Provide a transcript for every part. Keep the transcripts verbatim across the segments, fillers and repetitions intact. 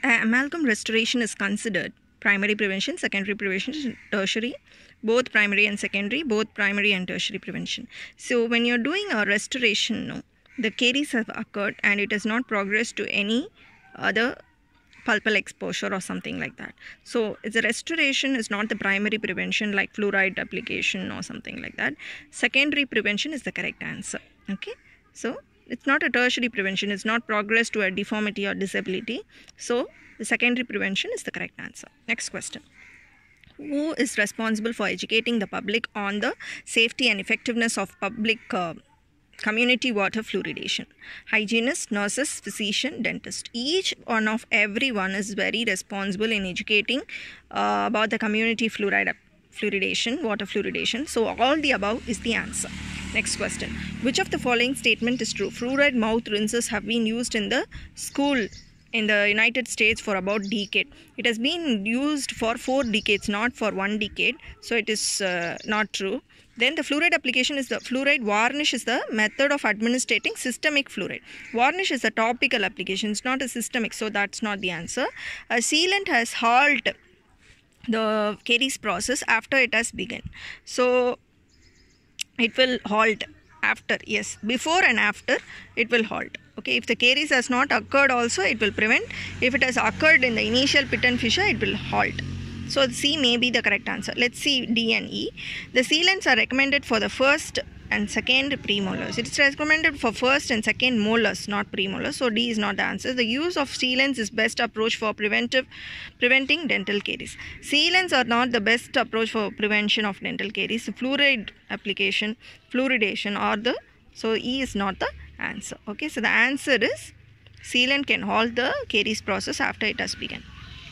uh, amalgam restoration is considered primary prevention, secondary prevention, tertiary, both primary and secondary, both primary and tertiary prevention. So when you're doing a restoration, no, the caries have occurred and it has not progressed to any other pulpal exposure or something like that. So the restoration is not the primary prevention like fluoride application or something like that. Secondary prevention is the correct answer. Okay, so it's not a tertiary prevention, it's not progress to a deformity or disability. So the secondary prevention is the correct answer. Next question. Who is responsible for educating the public on the safety and effectiveness of public uh, community water fluoridation? Hygienist, nurses, physician, dentist. Each one of everyone is very responsible in educating uh, about the community fluoride fluoridation, water fluoridation. So all the above is the answer. Next question. Which of the following statement is true? Fluoride mouth rinses have been used in the school in the United States for about decade. It has been used for four decades, not for one decade. So it is uh, not true. Then the fluoride application is the fluoride varnish is the method of administrating systemic fluoride. Varnish is a topical application, it's not a systemic, so that's not the answer. A sealant has halted the caries process after it has begun. So it will halt after, yes, before and after it will halt. Okay, if the caries has not occurred also, it will prevent. If it has occurred in the initial pit and fissure, it will halt. So C may be the correct answer. Let's see D and E. The sealants are recommended for the first and second premolars. It's recommended for first and second molars, not premolars. So D is not the answer. The use of sealants is best approach for preventive preventing dental caries. Sealants are not the best approach for prevention of dental caries. Fluoride application, fluoridation or the, so E is not the answer. Okay, so the answer is sealant can halt the caries process after it has begun.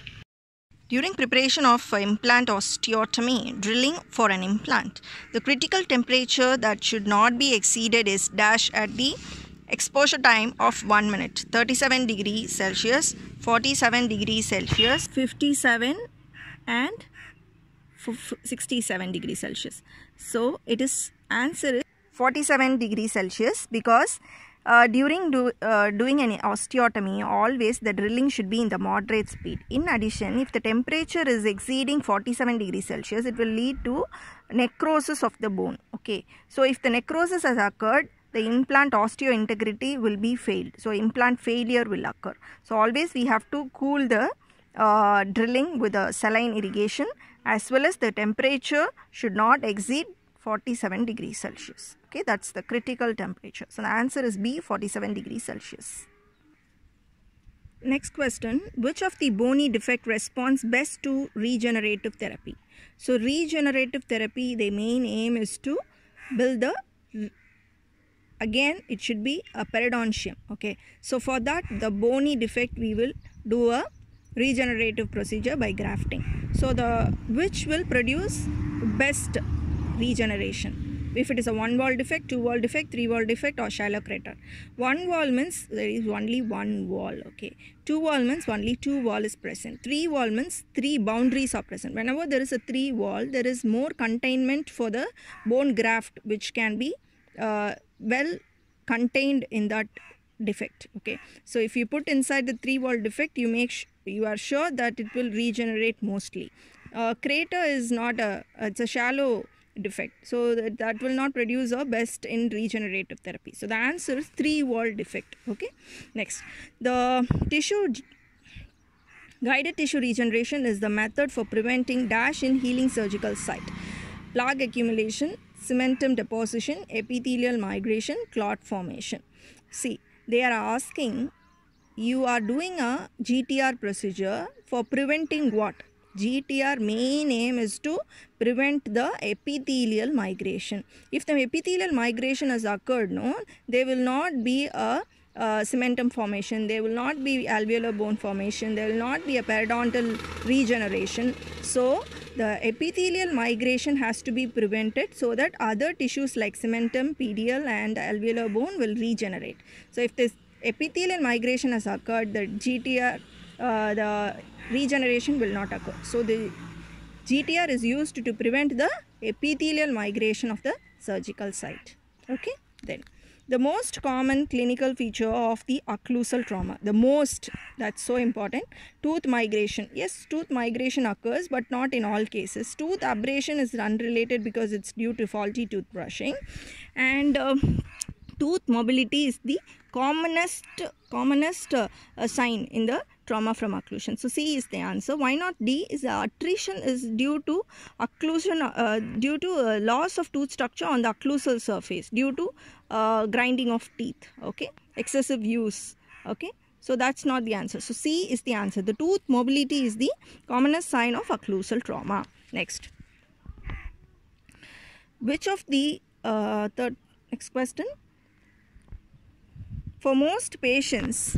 During preparation of implant osteotomy, drilling for an implant, the critical temperature that should not be exceeded is dash at the exposure time of one minute. thirty-seven degrees Celsius, forty-seven degrees Celsius, fifty-seven and sixty-seven degrees Celsius. So it is answer is forty-seven degrees Celsius because Uh, during do, uh, doing an osteotomy, always the drilling should be in the moderate speed. In addition, if the temperature is exceeding forty-seven degrees Celsius, it will lead to necrosis of the bone. Okay, so if the necrosis has occurred, the implant osteointegrity will be failed. So implant failure will occur. So always we have to cool the uh, drilling with a saline irrigation, as well as the temperature should not exceed forty-seven degrees Celsius. Okay, that's the critical temperature. So the answer is B, forty-seven degrees Celsius. Next question. Which of the bony defect responds best to regenerative therapy? So regenerative therapy, the main aim is to build the, again it should be a periodontium. Okay, so for that the bony defect we will do a regenerative procedure by grafting. So the which will produce best regeneration? If it is a one wall defect, two wall defect, three wall defect or shallow crater. One wall means there is only one wall. Okay, two wall means only two wall is present. Three wall means three boundaries are present. Whenever there is a three wall, there is more containment for the bone graft, which can be uh, well contained in that defect. Okay, so if you put inside the three wall defect, you make you are sure that it will regenerate mostly. Uh, crater is not a, it's a shallow defect, so that, that will not produce a best in regenerative therapy. So the answer is three wall defect. Okay, next, the tissue guided tissue regeneration is the method for preventing dash in healing surgical site: plaque accumulation, cementum deposition, epithelial migration, clot formation. See, they are asking, you are doing a G T R procedure for preventing what? G T R main aim is to prevent the epithelial migration. If the epithelial migration has occurred, no, there will not be a uh, cementum formation, there will not be alveolar bone formation, there will not be a periodontal regeneration. So the epithelial migration has to be prevented so that other tissues like cementum, pedial and alveolar bone will regenerate. So if this epithelial migration has occurred, the G T R, uh, the regeneration will not occur. So the G T R is used to prevent the epithelial migration of the surgical site. Okay, then The most common clinical feature of the occlusal trauma, the most, that's so important, tooth migration. Yes, tooth migration occurs, but not in all cases. Tooth abrasion is unrelated because it's due to faulty tooth brushing, and uh, tooth mobility is the commonest commonest uh, uh, sign in the trauma from occlusion. So C is the answer. Why not D? Is the attrition is due to occlusion, uh, due to uh, loss of tooth structure on the occlusal surface due to uh, grinding of teeth. Okay, excessive use. Okay, so that's not the answer. So C is the answer. The tooth mobility is the commonest sign of occlusal trauma. Next, which of the uh, third next question? For most patients,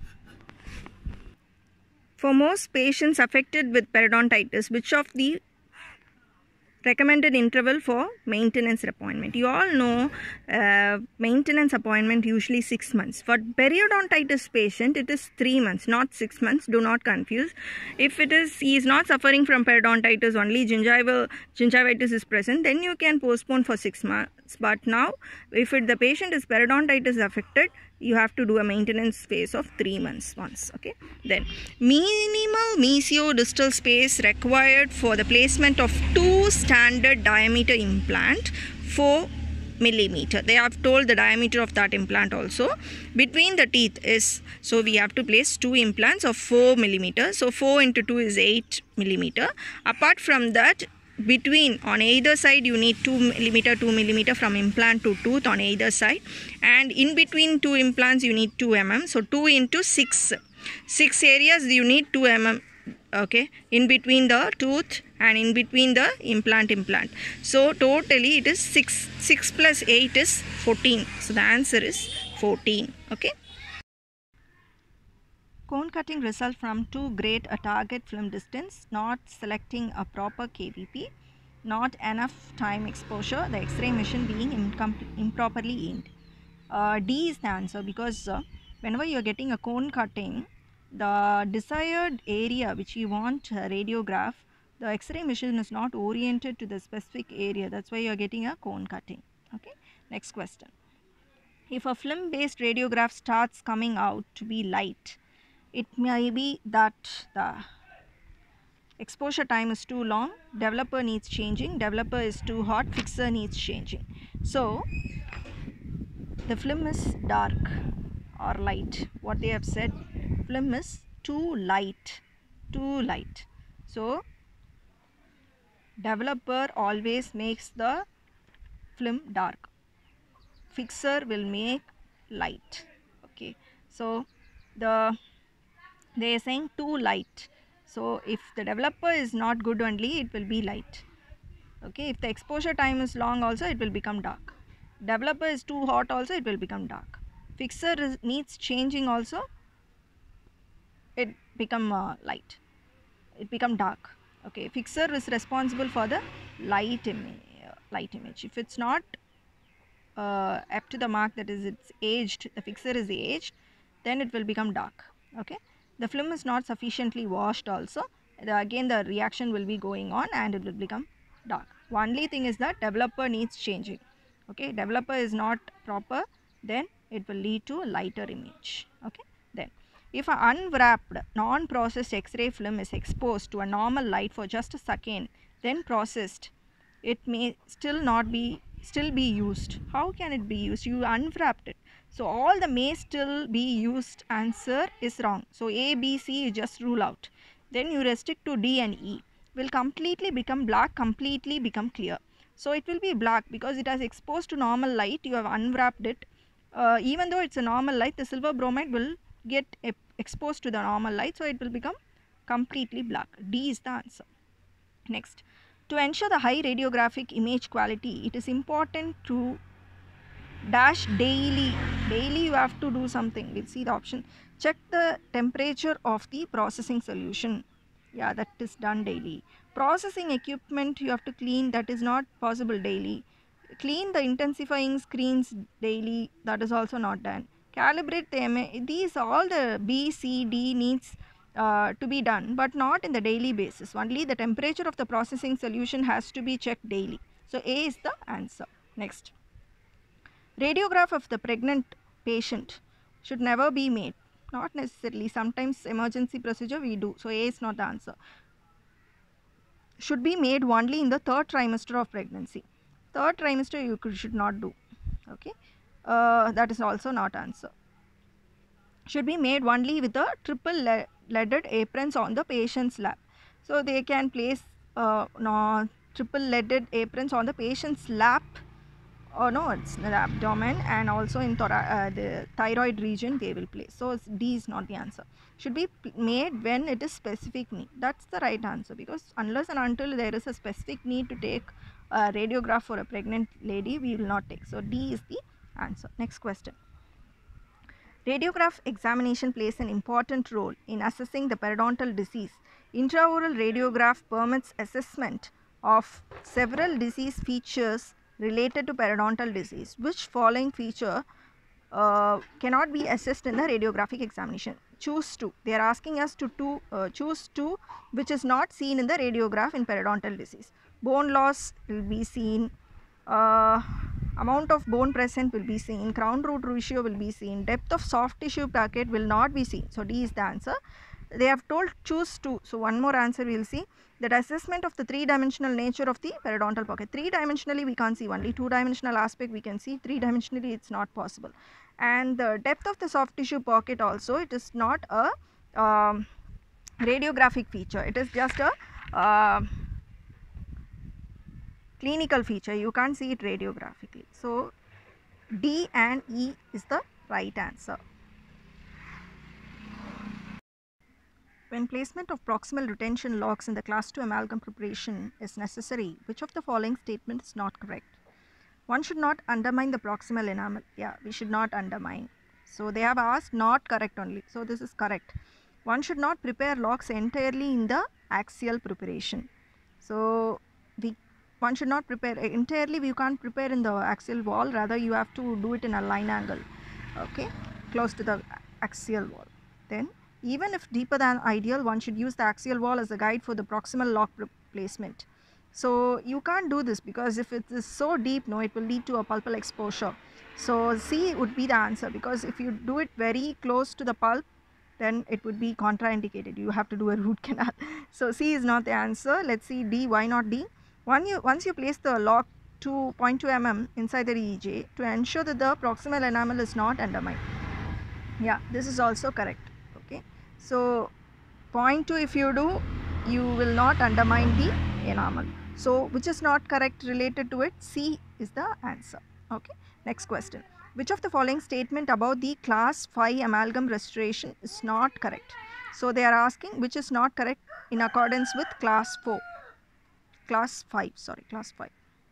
for most patients affected with periodontitis, which of the recommended interval for maintenance appointment? You all know uh, maintenance appointment usually six months. For periodontitis patient, it is three months, not six months. Do not confuse. If it is, he is not suffering from periodontitis, only gingival gingivitis is present, then you can postpone for six months. But now, if it, the patient is periodontitis affected, you have to do a maintenance phase of three months once. Okay, then minimal mesiodistal space required for the placement of two standard diameter implant, four millimeter. They have told the diameter of that implant also. Between the teeth is, so we have to place two implants of four millimeter. So four into two is eight millimeter. Apart from that, between on either side you need two millimeter two millimeter from implant to tooth on either side, and in between two implants you need two millimeters. So two into six, six areas you need two millimeters. Okay, in between the tooth and in between the implant implant. So totally it is six. six plus eight is fourteen. So the answer is fourteen. Okay. Cone cutting result from too great a target film distance, not selecting a proper K V P, not enough time exposure, the X-ray machine being improperly aimed. Uh, D is the answer, because uh, whenever you are getting a cone cutting, the desired area which you want a radiograph, the X-ray machine is not oriented to the specific area. That's why you are getting a cone cutting. Okay. Next question. If a film based radiograph starts coming out to be light, it may be that the exposure time is too long, developer needs changing, developer is too hot, fixer needs changing. So the film is dark or light. What they have said, film is too light, too light. So developer always makes the film dark, fixer will make light. Okay, so the they are saying too light. So if the developer is not good only, it will be light. Okay, if the exposure time is long also, it will become dark. Developer is too hot also, it will become dark. Fixer is, needs changing also, it become uh, light, it become dark. Okay, fixer is responsible for the light image. Light image. If it's not uh, up to the mark, that is it's aged, the fixer is aged, then it will become dark. Okay. The film is not sufficiently washed also, the, again the reaction will be going on and it will become dark. Only thing is that developer needs changing. Okay, developer is not proper, then it will lead to a lighter image. Okay, then if an unwrapped non-processed X-ray film is exposed to a normal light for just a second, then processed, it may still not be still be used. How can it be used? You unwrapped it. So all the may still be used answer is wrong. So A, B, C you just rule out. Then you restrict to D and E. Will completely become black, completely become clear. So it will be black because it has exposed to normal light. You have unwrapped it. Uh, even though it's a normal light, the silver bromide will get exposed to the normal light. So it will become completely black. D is the answer. Next. To ensure the high radiographic image quality, it is important to dash daily. Daily you have to do something. We'll see the option. Check the temperature of the processing solution. Yeah, that is done daily. Processing equipment you have to clean. That is not possible daily. Clean the intensifying screens daily. That is also not done. Calibrate the M A. These all the B, C, D needs Uh, to be done, but not in the daily basis. Only the temperature of the processing solution has to be checked daily. So A is the answer. Next. Radiograph of the pregnant patient should never be made. Not necessarily. Sometimes emergency procedure we do. So A is not the answer. Should be made only in the third trimester of pregnancy. Third trimester you could, should not do. Okay. Uh, that is also not answer. Should be made only with the triple le leaded aprons on the patient's lap. So they can place uh, no, triple leaded aprons on the patient's lap, or no, it's the abdomen, and also in uh, the thyroid region they will place. So D is not the answer. Should be made when it is specific need. That's the right answer, because unless and until there is a specific need to take a radiograph for a pregnant lady, we will not take. So D is the answer. Next question. Radiograph examination plays an important role in assessing the periodontal disease. Intraoral radiograph permits assessment of several disease features related to periodontal disease. Which following feature uh, cannot be assessed in the radiographic examination? Choose two. They are asking us to, to uh, choose two which is not seen in the radiograph in periodontal disease. Bone loss will be seen. Uh, amount of bone present will be seen, crown root ratio will be seen, depth of soft tissue packet will not be seen. So D is the answer. They have told choose two. So one more answer we will see, that assessment of the three dimensional nature of the periodontal pocket. Three dimensionally we can't see, only two dimensional aspect we can see, three dimensionally it's not possible. And the depth of the soft tissue pocket also, it is not a um, radiographic feature, it is just a uh, clinical feature, you can't see it radiographically. So D and E is the right answer. When placement of proximal retention locks in the class two amalgam preparation is necessary, which of the following statement is not correct? One should not undermine the proximal enamel. Yeah, we should not undermine. So they have asked not correct only. So this is correct. One should not prepare locks entirely in the axial preparation. So we one should not prepare entirely, we can't prepare in the axial wall, rather you have to do it in a line angle, okay, close to the axial wall. Then even if deeper than ideal, one should use the axial wall as a guide for the proximal lock placement. So you can't do this, because if it is so deep, no, it will lead to a pulpal exposure. So C would be the answer, because if you do it very close to the pulp, then it would be contraindicated, you have to do a root canal. So C is not the answer. Let's see D. Why not D? One you, once you place the lock two point two millimeters inside the D E J to ensure that the proximal enamel is not undermined. Yeah, this is also correct. Okay, so zero point two if you do, you will not undermine the enamel. So which is not correct related to it? C is the answer. Okay, next question. Which of the following statement about the class five amalgam restoration is not correct? So they are asking which is not correct in accordance with class four. Class five, sorry, class five.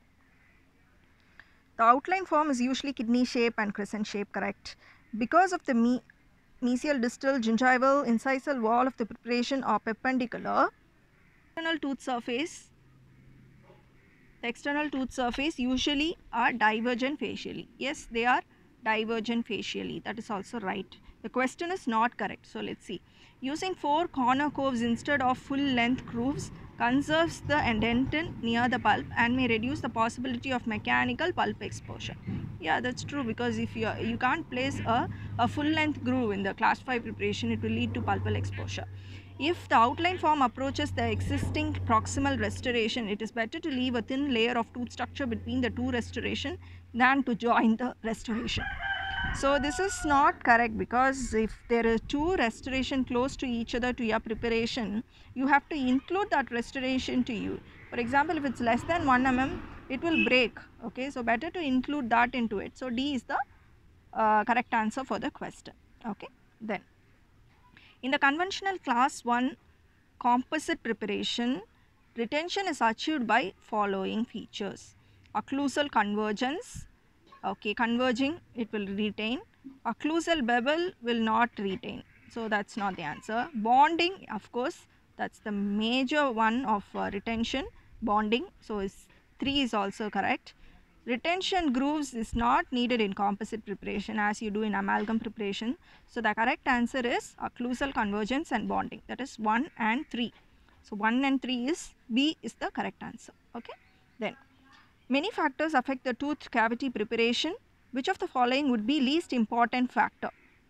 The outline form is usually kidney shape and crescent shape, correct? Because of the me mesial distal gingival incisal wall of the preparation are perpendicular. External tooth surface, the external tooth surface usually are divergent facially. Yes, they are divergent facially. That is also right. The question is not correct. So let's see. Using four corner curves instead of full length grooves conserves the dentin near the pulp and may reduce the possibility of mechanical pulp exposure. Yeah, that's true, because if you you can't place a, a full length groove in the class five preparation, it will lead to pulpal exposure. If the outline form approaches the existing proximal restoration, it is better to leave a thin layer of tooth structure between the two restoration than to join the restoration. So this is not correct, because if there are two restoration close to each other to your preparation, you have to include that restoration to you. For example, if it's less than one millimeter, it will break. Okay, so better to include that into it. So D is the uh, correct answer for the question. Okay, then in the conventional class one composite preparation, retention is achieved by following features: occlusal convergence. Okay, converging, it will retain. Occlusal bevel will not retain. So that's not the answer. Bonding, of course, that's the major one of uh, retention, bonding. So is three is also correct. Retention grooves is not needed in composite preparation as you do in amalgam preparation. So the correct answer is occlusal convergence and bonding. That is one and three. So one and three is B is the correct answer. Okay. Then many factors affect the tooth cavity preparation. which of the following would be least important factor?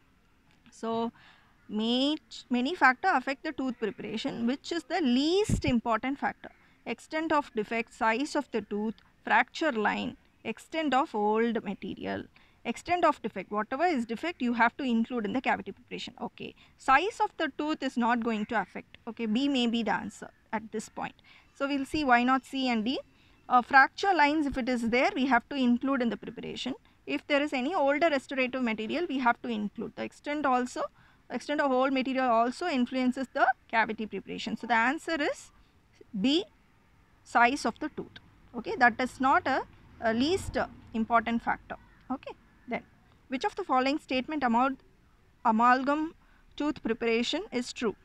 So may, many factors affect the tooth preparation. Which is the least important factor? Extent of defect, size of the tooth, fracture line, extent of old material. Extent of defect, whatever is defect you have to include in the cavity preparation. Okay, size of the tooth is not going to affect. Okay, B may be the answer at this point. So we will see why not C and D. Uh, fracture lines, if it is there, we have to include in the preparation. If there is any older restorative material, we have to include. The extent also, extent of old material also influences the cavity preparation. So the answer is B, size of the tooth. Okay, that is not a, a least important factor. Okay, then which of the following statement about amalgam tooth preparation is true?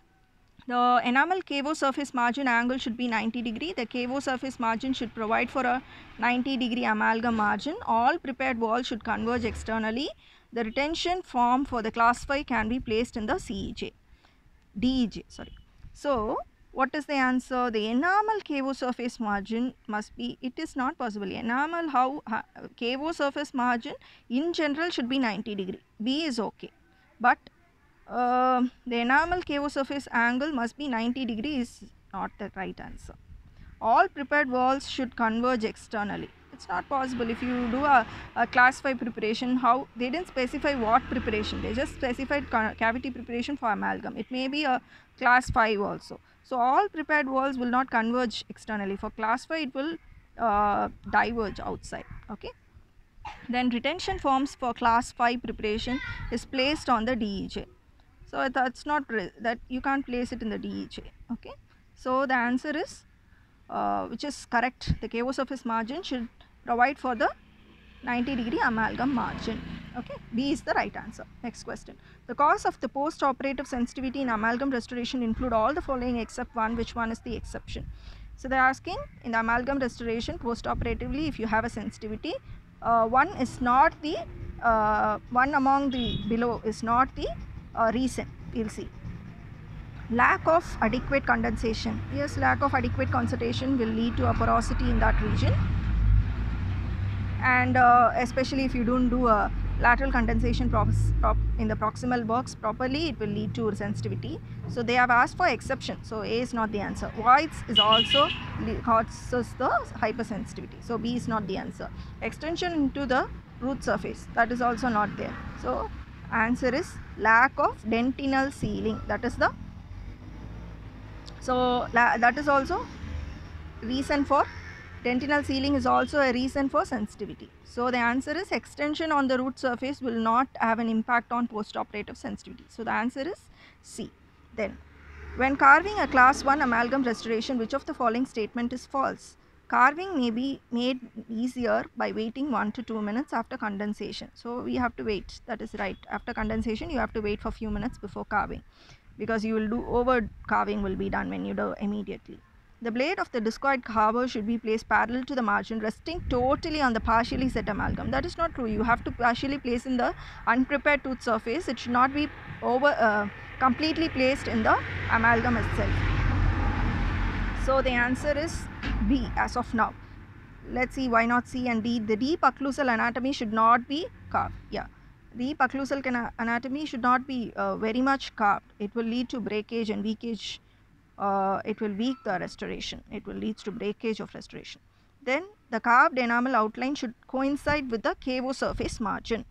The enamel cavo surface margin angle should be ninety degree. The cavo surface margin should provide for a ninety degree amalgam margin. All prepared walls should converge externally. The retention form for the class five can be placed in the C E J. D E J, sorry. So, what is the answer? The enamel cavo surface margin must be, it is not possible. Enamel how, how cavo surface margin in general should be ninety degree. B is okay. But uh, the enamel cavo surface angle must be ninety degree is not the right answer. All prepared walls should converge externally. It's not possible. If you do a, a class five preparation, how they didn't specify what preparation, they just specified cavity preparation for amalgam. It may be a class five also. So all prepared walls will not converge externally. For class five, it will uh, diverge outside. Okay. Then retention forms for class five preparation is placed on the D E J. So that's not that you can't place it in the D E J. Okay. So the answer is uh, which is correct. The cavo surface margin should provide for the ninety degree amalgam margin. Okay. B is the right answer. Next question. The cause of the post-operative sensitivity in amalgam restoration include all the following except one. Which one is the exception? So they are asking in the amalgam restoration post-operatively if you have a sensitivity. Uh, one is not the uh, one among the below is not the uh, reason. We'll see. Lack of adequate condensation. Yes, lack of adequate condensation will lead to a porosity in that region, and uh, especially if you don't do a lateral condensation prop in the proximal box properly, it will lead to sensitivity. So they have asked for exception. So A is not the answer. Voids is also causes the hypersensitivity. So B is not the answer. Extension into the root surface, that is also not there. So answer is lack of dentinal sealing. That is the so that is also reason for dentinal sealing is also a reason for sensitivity. So the answer is extension on the root surface will not have an impact on postoperative sensitivity. So the answer is C. Then when carving a class one amalgam restoration, which of the following statement is false? Carving may be made easier by waiting one to two minutes after condensation. So we have to wait. That is right. After condensation, you have to wait for a few minutes before carving, because you will do over carving will be done when you do immediately. The blade of the discoid carver should be placed parallel to the margin, resting totally on the partially set amalgam. That is not true. You have to partially place in the unprepared tooth surface. It should not be over uh, completely placed in the amalgam itself. So the answer is B as of now. Let's see why not C and D. The deep occlusal anatomy should not be carved. Yeah. Deep occlusal anatomy should not be uh, very much carved. It will lead to breakage and weakage. Uh, it will weak the restoration. It will lead to breakage of restoration. Then the carved enamel outline should coincide with the cavo surface margin.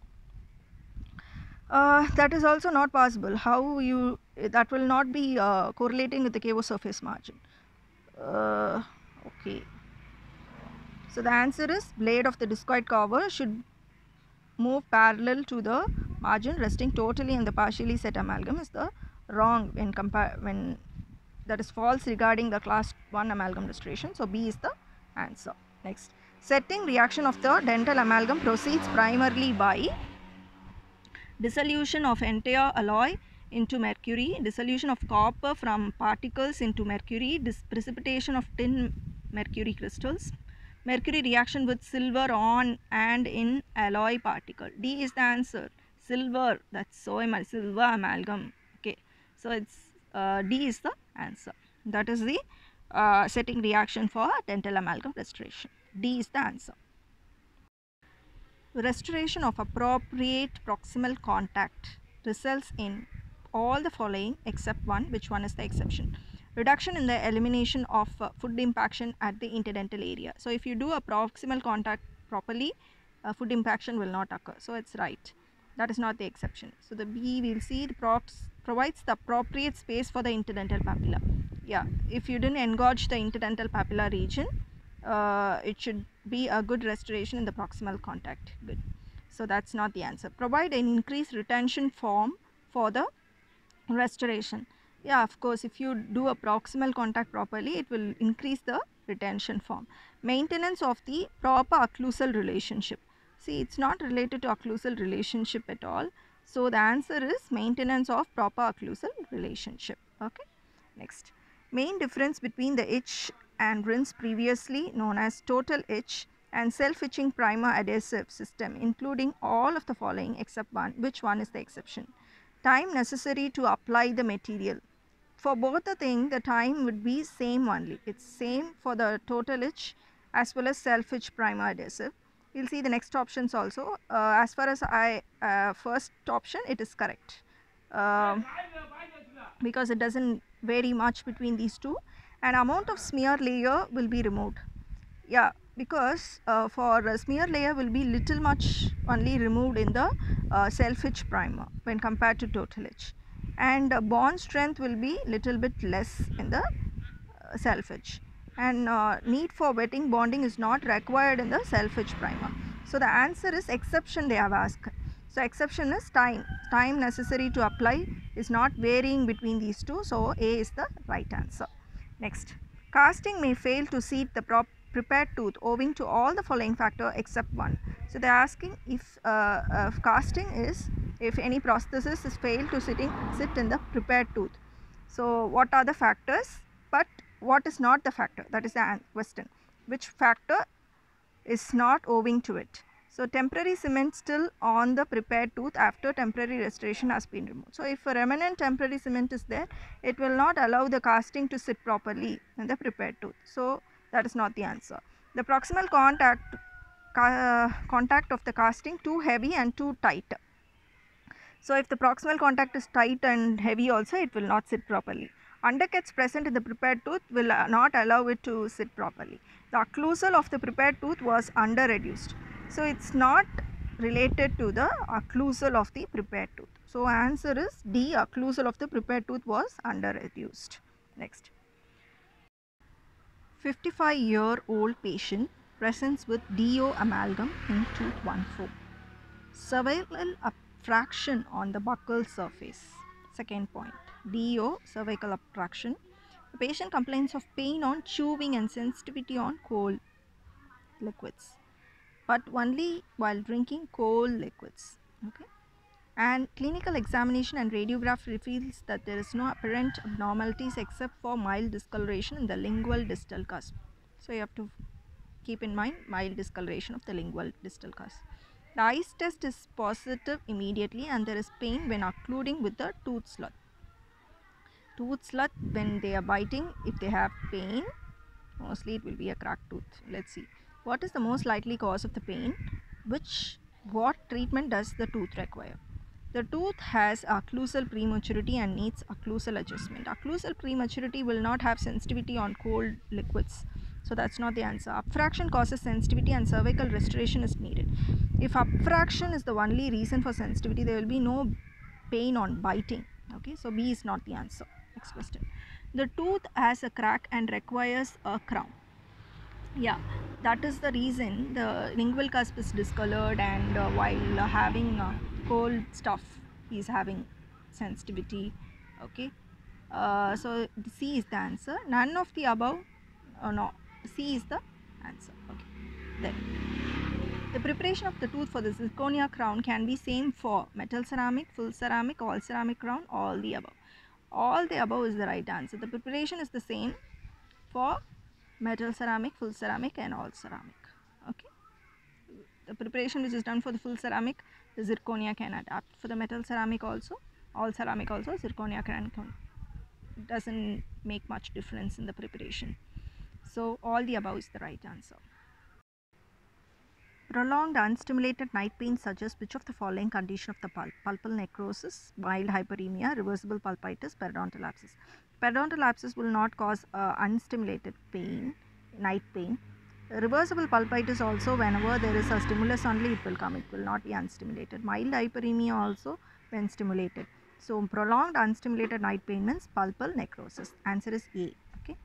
Uh, that is also not possible. How you that will not be uh, correlating with the cavo surface margin. Uh, okay. So the answer is blade of the discoid carver should move parallel to the margin, resting totally in the partially set amalgam is the wrong when compare when that is false regarding the class one amalgam restoration. So B is the answer. Next, setting reaction of the dental amalgam proceeds primarily by dissolution of entire alloy into mercury, dissolution of copper from particles into mercury, precipitation of tin mercury crystals, mercury reaction with silver on and in alloy particle. D is the answer. Silver, that's so much silver amalgam. Okay, so it's uh, D is the answer. That is the uh, setting reaction for dental amalgam restoration. D is the answer. restoration of appropriate proximal contact results in all the following except one, which one is the exception. Reduction in the elimination of uh, food impaction at the interdental area. So if you do a proximal contact properly, uh, food impaction will not occur. So it's right. That is not the exception. So the B, we'll see the props provides the appropriate space for the interdental papilla. Yeah, if you didn't engorge the interdental papilla region, uh, it should be a good restoration in the proximal contact. Good. So that's not the answer. Provide an increased retention form for the restoration. Yeah, of course, if you do a proximal contact properly, it will increase the retention form. Maintenance of the proper occlusal relationship. See, it's not related to occlusal relationship at all. So the answer is maintenance of proper occlusal relationship. Okay. Next, main difference between the itch and rinse previously known as total itch and self-itching primer adhesive system, including all of the following except one. Which one is the exception? Time necessary to apply the material. For both the thing, the time would be same only. It's same for the total itch as well as self-itch primer adhesive. We'll see the next options also. Uh, as far as I uh, first option, it is correct. Uh, because it doesn't vary much between these two, and amount of smear layer will be removed. Yeah, because uh, for a smear layer will be little much only removed in the uh, self-itch primer when compared to total itch, and uh, bond strength will be little bit less in the uh, self-itch, and uh, need for wetting bonding is not required in the self-itch primer. So the answer is exception they have asked. So exception is time. Time necessary to apply is not varying between these two. So A is the right answer. Next, casting may fail to seat the prop prepared tooth owing to all the following factor except one. So they are asking if uh, uh, casting is if any prosthesis is failed to sitting sit in the prepared tooth. So what are the factors? But what is not the factor? That is the question. Which factor is not owing to it? So temporary cement still on the prepared tooth after temporary restoration has been removed. So if a remnant temporary cement is there, it will not allow the casting to sit properly in the prepared tooth. So that is not the answer. The proximal contact uh, contact of the casting too heavy and too tight. So if the proximal contact is tight and heavy also, it will not sit properly. Undercuts present in the prepared tooth will not allow it to sit properly. The occlusal of the prepared tooth was under reduced. So it's not related to the occlusal of the prepared tooth. So answer is D, occlusal of the prepared tooth was under reduced. Next, fifty-five year old patient presents with D O amalgam in tooth one four. Cervical abstraction on the buccal surface. Second point, D O, cervical abstraction. The patient complains of pain on chewing and sensitivity on cold liquids, but only while drinking cold liquids. Okay. And clinical examination and radiograph reveals that there is no apparent abnormalities except for mild discoloration in the lingual distal cusp. So you have to keep in mind mild discoloration of the lingual distal cusp. The eyes test is positive immediately and there is pain when occluding with the tooth slug. Tooth slug, when they are biting, if they have pain, mostly it will be a cracked tooth. Let's see. What is the most likely cause of the pain? Which, what treatment does the tooth require? The tooth has occlusal prematurity and needs occlusal adjustment. Occlusal prematurity will not have sensitivity on cold liquids. So that's not the answer. Abfraction causes sensitivity and cervical restoration is needed. If abfraction is the only reason for sensitivity, there will be no pain on biting. Okay, so B is not the answer. Next question. The tooth has a crack and requires a crown. Yeah, that is the reason the lingual cusp is discolored, and uh, while uh, having uh, cold stuff he is having sensitivity. Okay, uh, so C is the answer. None of the above. Uh, no, C is the answer. Okay, then the preparation of the tooth for the zirconia crown can be same for metal ceramic, full ceramic, all ceramic crown, all the above. All the above is the right answer. The preparation is the same for metal ceramic, full ceramic and all ceramic. Okay, the preparation which is done for the full ceramic, the zirconia can adapt. For the metal ceramic also, all ceramic also, zirconia can come. It doesn't make much difference in the preparation. So all the above is the right answer. Prolonged unstimulated night pain suggests which of the following condition of the pulp? Pulpal necrosis, mild hyperemia, reversible pulpitis, periodontal abscess. Periodontal abscess will not cause uh, unstimulated pain, night pain. Reversible pulpitis also, whenever there is a stimulus only it will come, it will not be unstimulated. Mild hyperemia also when stimulated. So prolonged unstimulated night pain means pulpal necrosis. Answer is A. Okay.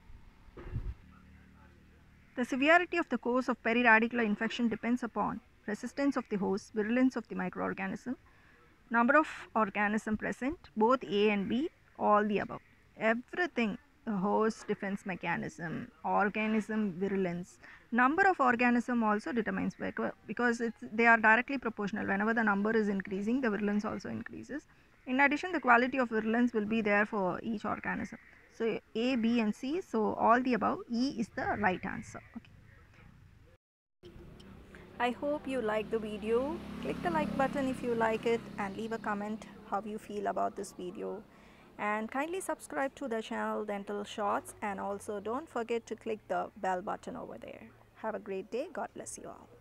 The severity of the course of periradicular infection depends upon resistance of the host, virulence of the microorganism, number of organism present, both A and B, all the above. Everything, the host defense mechanism, organism virulence, number of organism also determines, because it's, they are directly proportional. Whenever the number is increasing, the virulence also increases. In addition, the quality of virulence will be there for each organism. So A, B and C, so all the above, E is the right answer. Okay. I hope you like the video. Click the like button if you like it and leave a comment how you feel about this video. And kindly subscribe to the channel Dental Shots, and also don't forget to click the bell button over there. Have a great day. God bless you all.